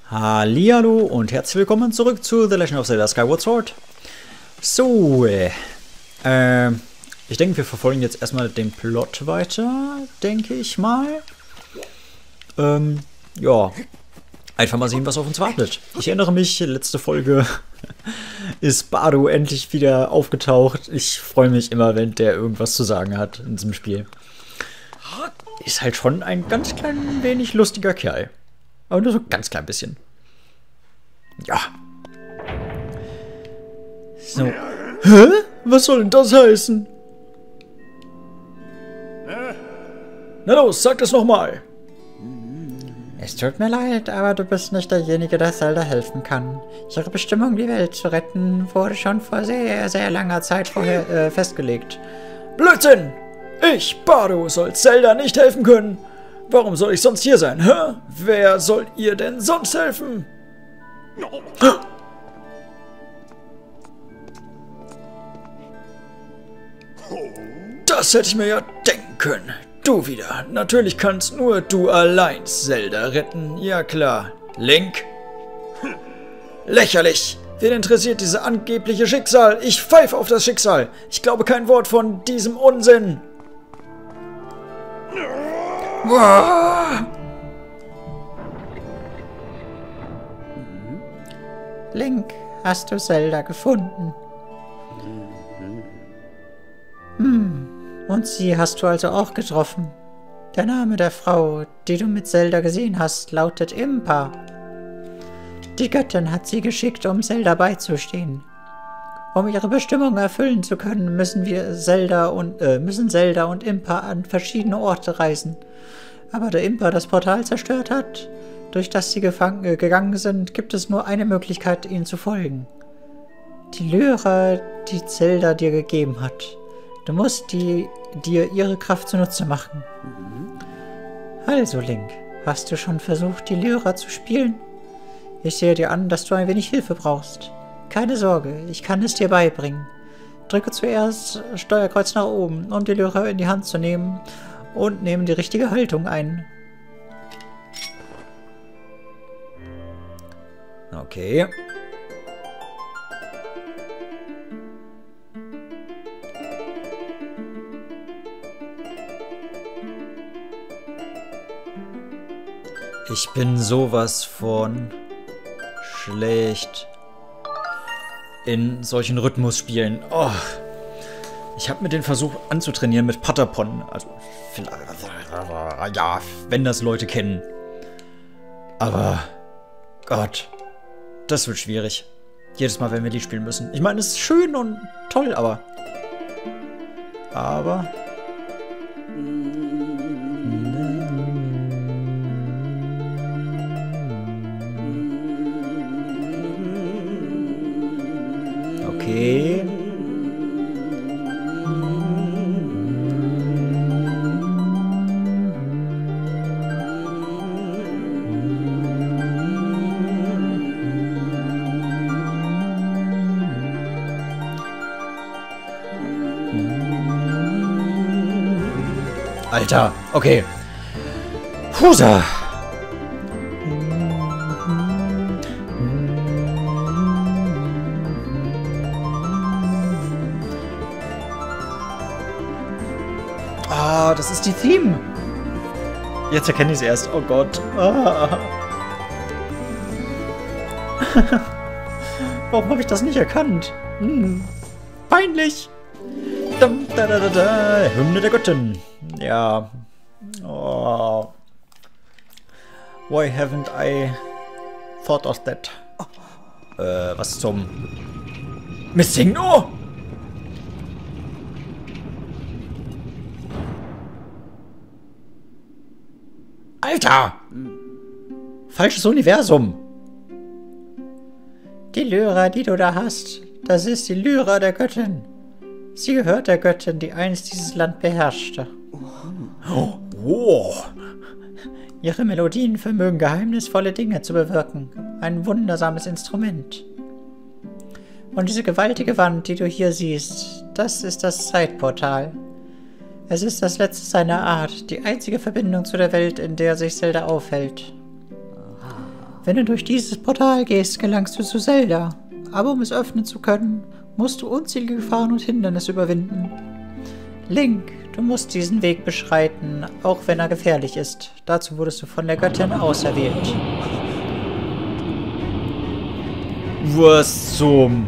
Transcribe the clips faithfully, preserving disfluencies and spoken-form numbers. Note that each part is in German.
Hallihallo und herzlich willkommen zurück zu The Legend of Zelda Skyward Sword. So, äh, äh, ich denke, wir verfolgen jetzt erstmal den Plot weiter, denke ich mal. Ähm, ja, einfach mal sehen, was auf uns wartet. Ich erinnere mich, letzte Folge ist Bardo endlich wieder aufgetaucht. Ich freue mich immer, wenn der irgendwas zu sagen hat in diesem Spiel. Ist halt schon ein ganz klein wenig lustiger Kerl. Aber nur so ganz klein bisschen. Ja. So. Hä? Was soll denn das heißen? Na los, sag das nochmal. Es tut mir leid, aber du bist nicht derjenige, der Zelda helfen kann. Ihre Bestimmung, die Welt zu retten, wurde schon vor sehr, sehr langer Zeit vorher äh, festgelegt. Blödsinn! Ich, Bardo, soll Zelda nicht helfen können. Warum soll ich sonst hier sein, hä? Wer soll ihr denn sonst helfen? Das hätte ich mir ja denken können. Du wieder. Natürlich kannst nur du allein Zelda retten. Ja klar. Link? Lächerlich. Wen interessiert dieses angebliche Schicksal? Ich pfeife auf das Schicksal. Ich glaube kein Wort von diesem Unsinn. Wow. Link, hast du Zelda gefunden? Hm, und sie hast du also auch getroffen. Der Name der Frau, die du mit Zelda gesehen hast, lautet Impa. Die Göttin hat sie geschickt, um Zelda beizustehen. Um ihre Bestimmung erfüllen zu können, müssen wir Zelda und äh, müssen Zelda und Impa an verschiedene Orte reisen. Aber da Impa das Portal zerstört hat, durch das sie gefangen, äh, gegangen sind, gibt es nur eine Möglichkeit, ihnen zu folgen. Die Lyra, die Zelda dir gegeben hat. Du musst die, dir ihre Kraft zunutze machen. Also, Link, hast du schon versucht, die Lyra zu spielen? Ich sehe dir an, dass du ein wenig Hilfe brauchst. Keine Sorge, ich kann es dir beibringen. Drücke zuerst Steuerkreuz nach oben, um die Lyra in die Hand zu nehmen, und nehme die richtige Haltung ein. Okay. Ich bin sowas von schlecht in solchen Rhythmusspielen. Oh. Ich habe mir den Versuch anzutrainieren mit Patapon. Also, ja, wenn das Leute kennen. Aber, Gott, das wird schwierig. Jedes Mal, wenn wir die spielen müssen. Ich meine, es ist schön und toll, aber... Aber... Okay. Alter, okay. Husa. Ah, das ist die Theme. Jetzt erkenne ich sie erst. Oh Gott. Ah. Warum habe ich das nicht erkannt? Hm. Peinlich. Dum, da, da, da, da. Hymne der Göttin. Ja. Oh. Why haven't I thought of that? Äh, was zum Missing? Oh! Alter! Falsches Universum. Die Lyra, die du da hast, das ist die Lyra der Göttin. Sie gehört der Göttin, die einst dieses Land beherrschte. Oh, wow. Ihre Melodien vermögen geheimnisvolle Dinge zu bewirken. Ein wundersames Instrument. Und diese gewaltige Wand, die du hier siehst, das ist das Zeitportal. Es ist das letzte seiner Art, die einzige Verbindung zu der Welt, in der sich Zelda aufhält. Wenn du durch dieses Portal gehst, gelangst du zu Zelda. Aber um es öffnen zu können, musst du unzählige Gefahren und Hindernisse überwinden. Link, du musst diesen Weg beschreiten, auch wenn er gefährlich ist. Dazu wurdest du von der Göttin auserwählt. Was zum...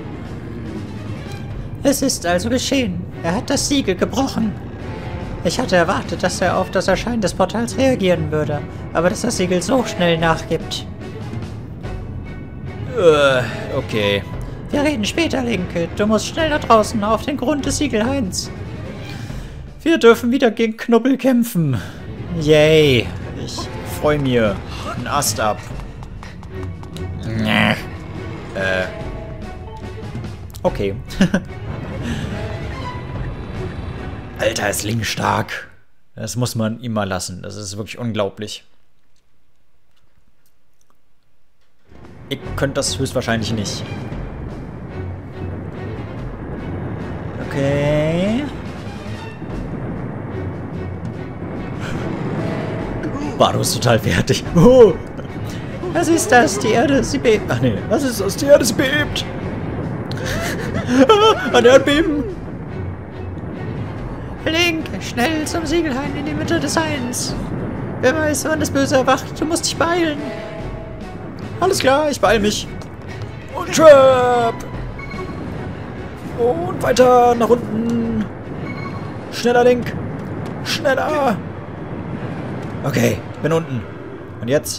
Es ist also geschehen. Er hat das Siegel gebrochen. Ich hatte erwartet, dass er auf das Erscheinen des Portals reagieren würde, aber dass das Siegel so schnell nachgibt. Äh, okay. Wir reden später, Link. Du musst schnell nach draußen auf den Grund des Siegelhains. Wir dürfen wieder gegen Knubbel kämpfen. Yay. Ich freue mir. Ein Ast ab. Äh. Okay. Alter, ist Link stark. Das muss man ihm mal lassen. Das ist wirklich unglaublich. Ich könnte das höchstwahrscheinlich nicht. Okay. Bardo ist total fertig. Oh. Was ist das? Die Erde, sie bebt. Ach nee, was ist das? Die Erde, sie bebt. Ein Erdbeben. Link, schnell zum Siegelhain in die Mitte des Hains. Wer weiß, wann das Böse erwacht. Du musst dich beeilen. Alles klar, ich beeil mich. Und Trap. Und weiter nach unten. Schneller, Link. Schneller. Okay, bin unten. Und jetzt?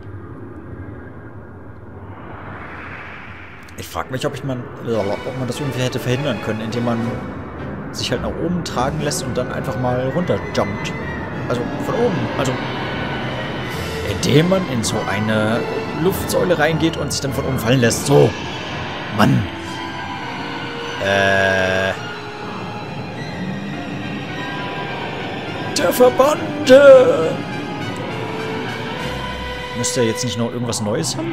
Ich frage mich, ob ich man, ob man das irgendwie hätte verhindern können, indem man sich halt nach oben tragen lässt und dann einfach mal runterjumpt. Also von oben. Also indem man in so eine Luftsäule reingeht und sich dann von oben fallen lässt. So. Mann. Äh. Der Verbannte. Müsste er jetzt nicht noch irgendwas Neues haben?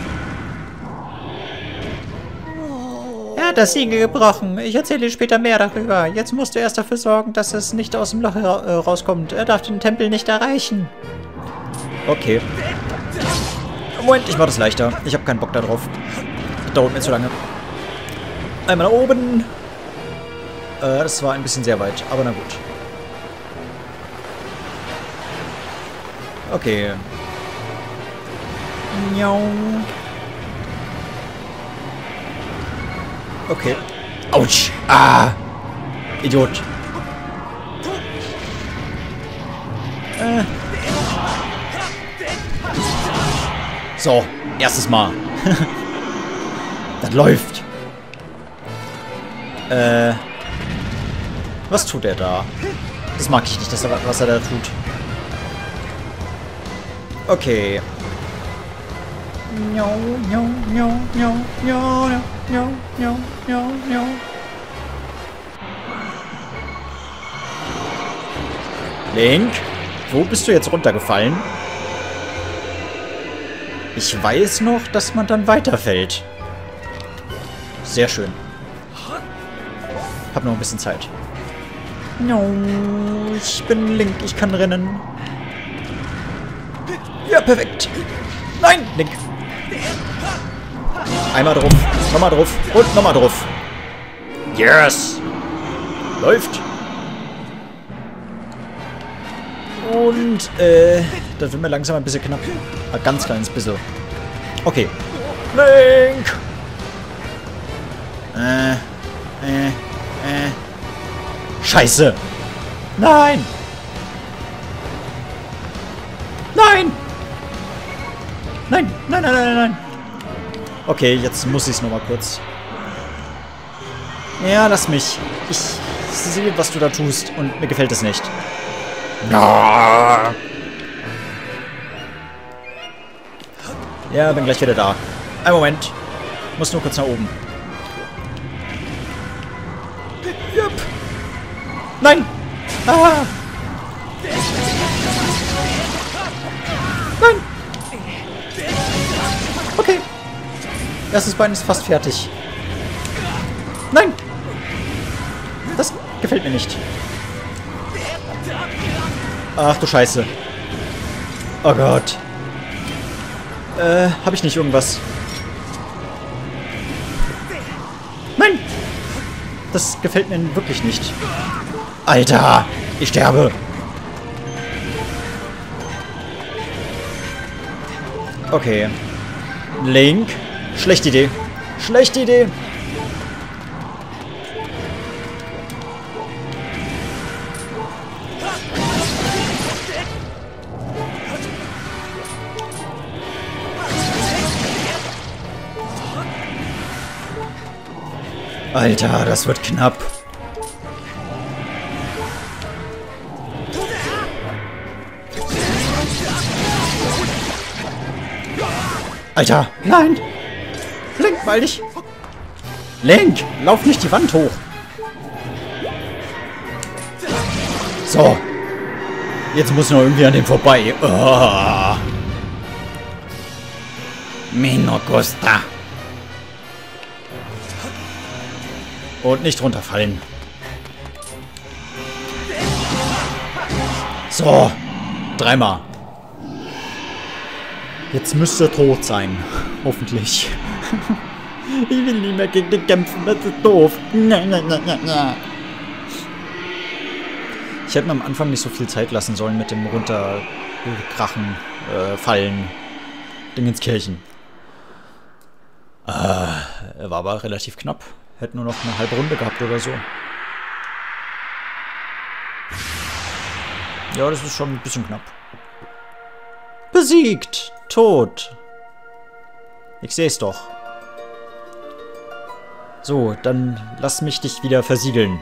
Er hat das Siegel gebrochen. Ich erzähle dir später mehr darüber. Jetzt musst du erst dafür sorgen, dass es nicht aus dem Loch ra rauskommt. Er darf den Tempel nicht erreichen. Okay. Moment, ich mach das leichter. Ich habe keinen Bock da drauf. Das dauert mir zu lange. Einmal nach oben. Äh, das war ein bisschen sehr weit, aber na gut. Okay. Miau. Okay. Autsch. Ah. Idiot. Äh. So, erstes Mal. Das läuft. Äh. Was tut er da? Das mag ich nicht, dass er, was er da tut. Okay. Miau, miau, miau, miau, miau, miau, miau, miau, miau. Link, wo bist du jetzt runtergefallen? Ich weiß noch, dass man dann weiterfällt. Sehr schön. Hab noch ein bisschen Zeit. No, ich bin Link, ich kann rennen. Ja, perfekt. Nein, Link. Einmal drauf, nochmal drauf und nochmal drauf. Yes. Läuft. Und, äh, das wird mir langsam ein bisschen knapp. Ein ganz kleines bisschen. Okay. Link! Äh, äh, äh. Scheiße! Nein! Nein! Nein, nein, nein, nein, nein! Okay, jetzt muss ich es nochmal kurz. Ja, lass mich. Ich sehe, was du da tust und mir gefällt es nicht. Ja, bin gleich wieder da. Ein Moment. Muss nur kurz nach oben. Jupp. Nein! Ah! Nein! Okay. Erstes Bein ist fast fertig. Nein! Das gefällt mir nicht. Ach du Scheiße. Oh Gott. Äh, habe ich nicht irgendwas? Nein! Das gefällt mir wirklich nicht. Alter! Ich sterbe! Okay. Link. Schlechte Idee. Schlechte Idee. Alter, das wird knapp. Alter, nein! Link, mal dich! Link, lauf nicht die Wand hoch! So. Jetzt muss noch irgendwie an dem vorbei. Oh. Me no gusta. Und nicht runterfallen. So. Dreimal. Jetzt müsste er tot sein. Hoffentlich. Ich will nicht mehr gegen den kämpfen. Das ist doof. Ich hätte mir am Anfang nicht so viel Zeit lassen sollen mit dem runterkrachen, äh, fallen. Ding ins Kirchen. Äh, war aber relativ knapp. Hätte nur noch eine halbe Runde gehabt oder so. Ja, das ist schon ein bisschen knapp. Besiegt! Tot! Ich sehe es doch. So, dann lass mich dich wieder versiegeln.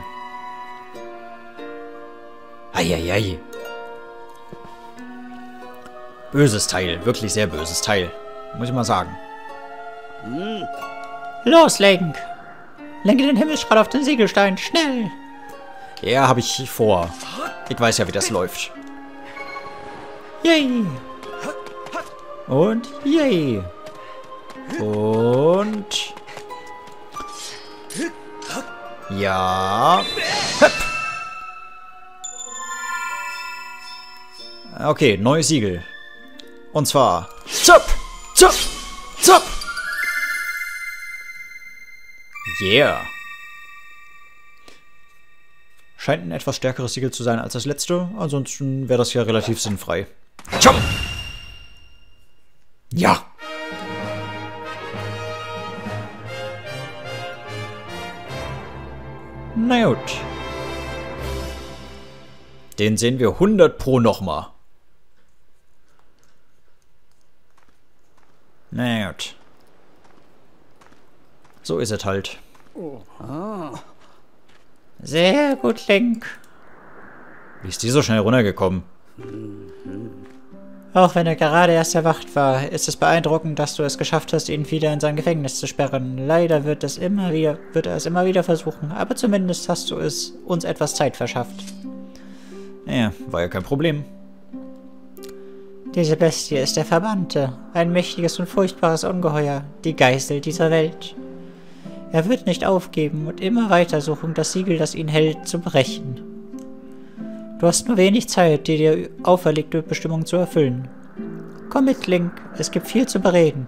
Eieiei. Böses Teil. Wirklich sehr böses Teil. Muss ich mal sagen. Los, Link! Lenke den Himmelsstrahl auf den Siegelstein. Schnell! Ja, habe ich vor. Ich weiß ja, wie das läuft. Yay! Und yay! Und... Ja... Höp. Okay, neues Siegel. Und zwar... Zup! Zup! Zup! Yeah! Scheint ein etwas stärkeres Siegel zu sein als das letzte. Ansonsten wäre das ja relativ sinnfrei. Chop! Ja! Na gut. Den sehen wir hundert pro nochmal. Na gut. So ist es halt. Sehr gut, Link. Wie ist die so schnell runtergekommen? Auch wenn er gerade erst erwacht war, ist es beeindruckend, dass du es geschafft hast, ihn wieder in sein Gefängnis zu sperren. Leider wird, es immer wieder, wird er es immer wieder versuchen, aber zumindest hast du es uns etwas Zeit verschafft. Ja, war ja kein Problem. Diese Bestie ist der Verbannte, ein mächtiges und furchtbares Ungeheuer, die Geißel dieser Welt. Er wird nicht aufgeben und immer weiter suchen, das Siegel, das ihn hält, zu brechen. Du hast nur wenig Zeit, die dir auferlegte Bestimmung zu erfüllen. Komm mit, Link, es gibt viel zu bereden.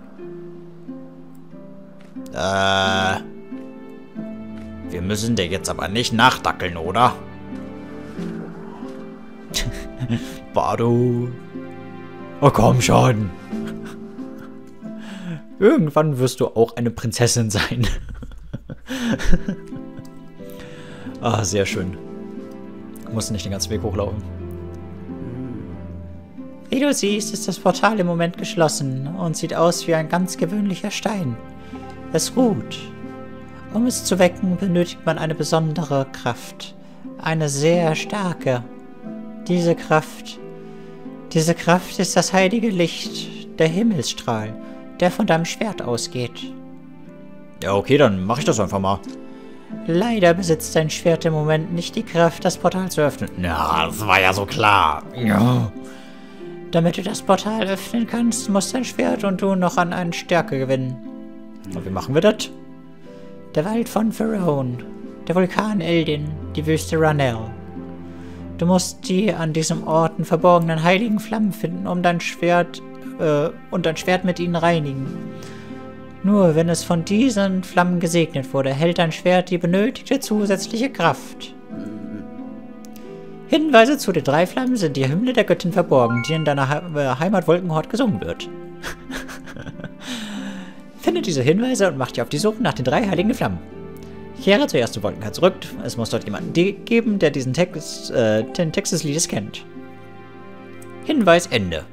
Äh... Wir müssen dir jetzt aber nicht nachdackeln, oder? Bardo. Oh, komm schon. Irgendwann wirst du auch eine Prinzessin sein. Ah, sehr schön. Muss nicht den ganzen Weg hochlaufen. Wie du siehst, ist das Portal im Moment geschlossen und sieht aus wie ein ganz gewöhnlicher Stein. Es ruht. Um es zu wecken, benötigt man eine besondere Kraft. Eine sehr starke. Diese Kraft... Diese Kraft ist das heilige Licht, der Himmelsstrahl, der von deinem Schwert ausgeht. Ja, okay, dann mache ich das einfach mal. Leider besitzt dein Schwert im Moment nicht die Kraft, das Portal zu öffnen. Ja, das war ja so klar. Ja. Damit du das Portal öffnen kannst, muss dein Schwert und du noch an an Stärke gewinnen. Und wie machen wir das? Der Wald von Verone, der Vulkan Eldin, die Wüste Ranel. Du musst die an diesem Ort verborgenen heiligen Flammen finden, um dein Schwert äh, und dein Schwert mit ihnen reinigen. Nur wenn es von diesen Flammen gesegnet wurde, hält dein Schwert die benötigte zusätzliche Kraft. Hinweise zu den drei Flammen sind die Hymne der Göttin verborgen, die in deiner He Heimat Wolkenhort gesungen wird. Finde diese Hinweise und mach dich auf die Suche nach den drei heiligen Flammen. Kehre zuerst zu Wolkenhort zurück. Es muss dort jemanden geben, der diesen Text, äh, den Text des Liedes kennt. Hinweis Ende.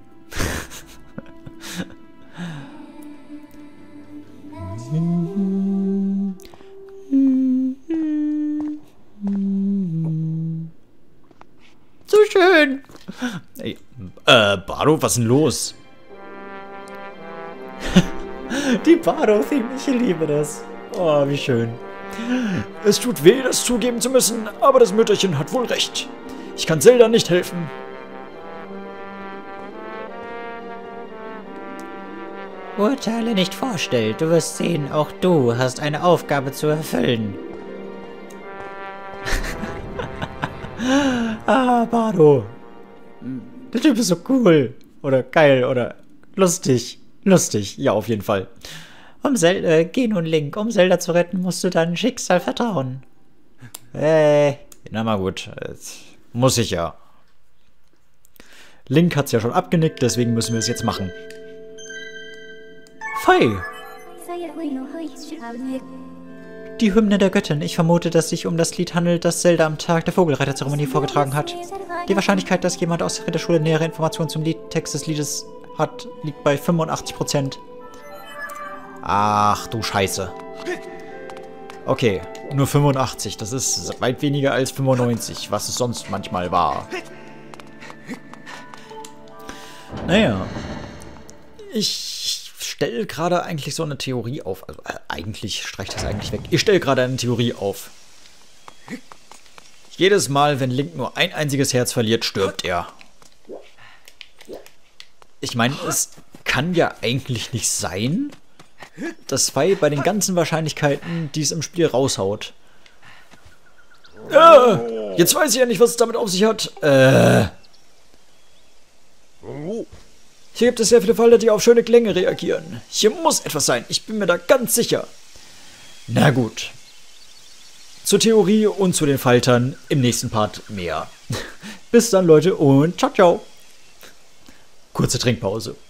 So schön. Ey, äh, Bardo, was ist denn los? Die Bardo-Theme, ich liebe das. Oh, wie schön. Es tut weh, das zugeben zu müssen, aber das Mütterchen hat wohl recht. Ich kann Zelda nicht helfen. Urteile nicht vorstellt. Du wirst sehen, auch du hast eine Aufgabe zu erfüllen. Ah, Bardo. Der Typ ist so cool. Oder geil, oder lustig. Lustig, ja, auf jeden Fall. Um Zelda, äh, geh nun, Link. Um Zelda zu retten, musst du deinem Schicksal vertrauen. Äh, na mal gut. Muss ich ja. Link hat's ja schon abgenickt, deswegen müssen wir es jetzt machen. Fei! Die Hymne der Göttin. Ich vermute, dass sich um das Lied handelt, das Zelda am Tag der Vogelreiterzeremonie vorgetragen hat. Die Wahrscheinlichkeit, dass jemand aus der Ritterschule nähere Informationen zum Liedtext des Liedes hat, liegt bei fünfundachtzig Prozent. Ach du Scheiße. Okay, nur fünfundachtzig. Das ist weit weniger als fünfundneunzig, was es sonst manchmal war. Naja. Ich stelle gerade eigentlich so eine Theorie auf. Also äh, eigentlich streicht das eigentlich weg. Ich stelle gerade eine Theorie auf. Jedes Mal, wenn Link nur ein einziges Herz verliert, stirbt er. Ich meine, es kann ja eigentlich nicht sein, dass Fei bei den ganzen Wahrscheinlichkeiten, die es im Spiel raushaut. Äh, jetzt weiß ich ja nicht, was es damit auf sich hat. Äh. Hier gibt es sehr viele Falter, die auf schöne Klänge reagieren. Hier muss etwas sein. Ich bin mir da ganz sicher. Na gut. Zur Theorie und zu den Faltern im nächsten Part mehr. Bis dann, Leute, und ciao, ciao. Kurze Trinkpause.